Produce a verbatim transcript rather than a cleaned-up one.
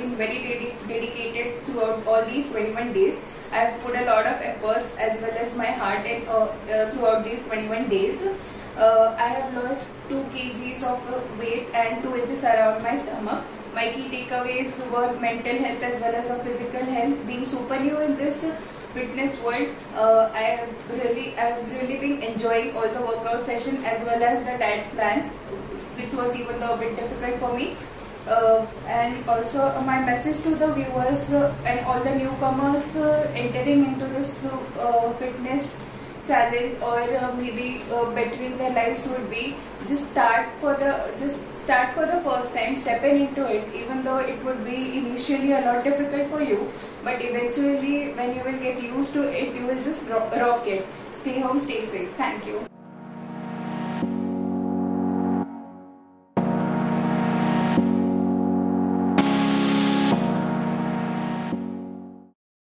been very dedi dedicated throughout all these twenty-one days. I have put a lot of efforts as well as my heart in, uh, uh, throughout these twenty-one days. Uh, I have lost two kilograms of weight and two inches around my stomach. My key takeaways were mental health as well as a physical health. Being super new in this fitness world, uh, I have really, I have really been enjoying all the workout session as well as the diet plan, which was even though a bit difficult for me. Uh, and also uh, my message to the viewers uh, and all the newcomers uh, entering into this uh, fitness challenge or uh, maybe uh, bettering their lives would be just start for the just start for the first time, stepping into it, even though it would be initially a lot difficult for you, but eventually when you will get used to it, you will just rock, rock it. Stay home, stay safe. Thank you.